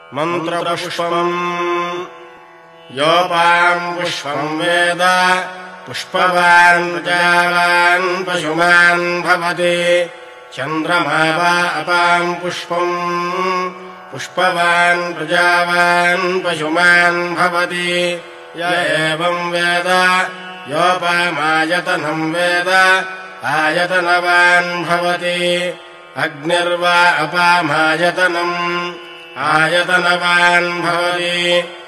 मन्त्रपुष्पम् योपाम् पुष्पम् वेद पुष्पवान् प्रजावान् पशुमान् भवति चन्द्रमा वा अपाम् पुष्पम् पुष्पवान् प्रजावान् पशुमान् भवति य एवम् वेद योपामायतनम् वेद आयतनवान् भवति अग्निर्वा अपामायतनम् आयतनवान् भवति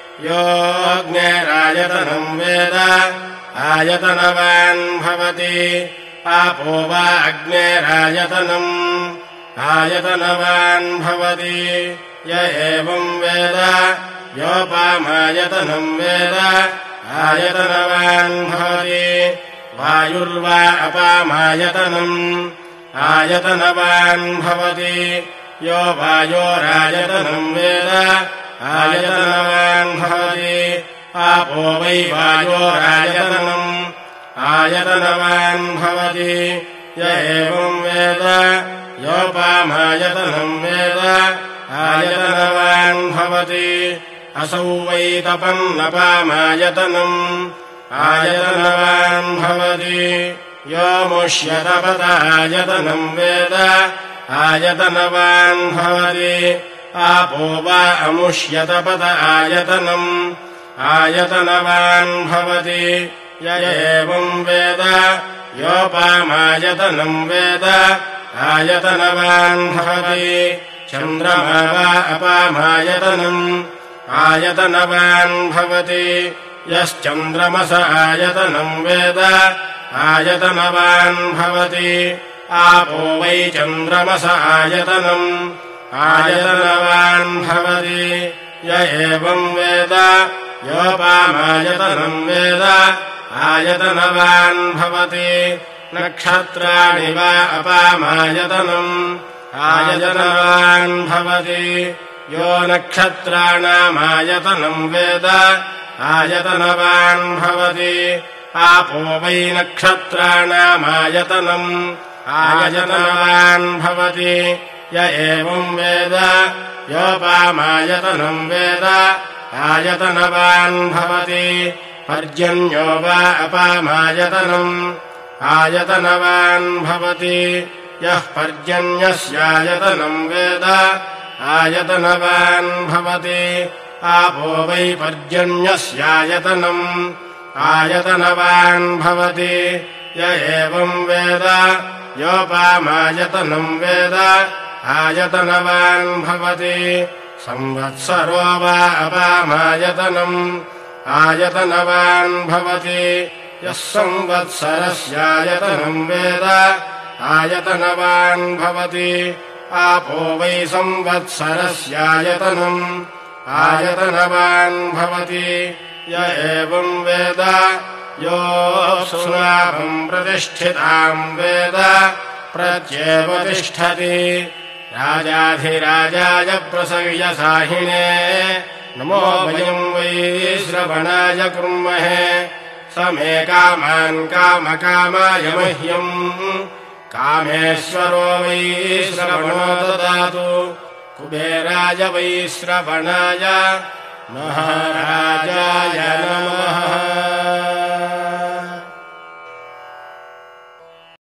योऽग्नेरायतनम् वेद आयतनवान् भवति आपो वा अग्नेरायतनम् आयतनवान् भवति य एवम् वेद योपामायतनम् वेद आयतनवान् भवति वायुर्वा अपामायतनम् आयतनवान् भवति यो वायोरायतनम् वेद आयतनवान् भवति आपो वै वायोरायतनम् आयतनवान् भवति य एवम् वेद योपामायतनम् वेद आयतनवान् भवति असौ वै तपन्नपामायतनम् आयतनवान् भवति यो मुष्यतपदायतनम् वेद आयतनवान् भवति आपो वा अमुष्यतपद आयतनम् आयतनवान् भवति य एवम् वेद योपामायतनम् वेद आयतनवान् भवति चन्द्रमा वा अपामायतनम् आयतनवान् भवति यश्चन्द्रमस आयतनम् वेद आयतनवान् भवति आपो वै चन्द्रमस आयतनम् आयतनवान् भवति य एवम् वेद योपामायतनम् वेद आयतनवान् भवति नक्षत्राणि वा अपामायतनम् आयतनवान् भवति यो नक्षत्राणामायतनम् वेद आयतनवान् भवति आपो वै नक्षत्राणामायतनम् आयतनवान् भवति य एवम् वेद योपामायतनम् वेद आयतनवान् भवति पर्जन्यो वा अपामायतनम् आयतनवान् भवति यः पर्जन्यस्यायतनम् वेद आयतनवान् भवति आपो वै पर्जन्यस्यायतनम् आयतनवान् भवति य एवम् वेद योपामायतनम् वेद आयतनवान् भवति संवत्सरो वा अपामायतनम् आयतनवान् भवति यः संवत्सरस्यायतनम् वेद आयतनवान् भवति आपो वै संवत्सरस्यायतनम् आयतनवान् भवति य एवम् वेद यो सुनाभम् प्रतिष्ठिताम् वेद प्रत्येव तिष्ठति राजाधिराजाय प्रसव्यसाहिने नमो वयम् वै श्रवणाय कुर्महे स मे कामान् कामकामाय मह्यम् कामेश्वरो वै श्रवणो ददातु कुबेराय वै श्रवणाय महाराजाय नमः।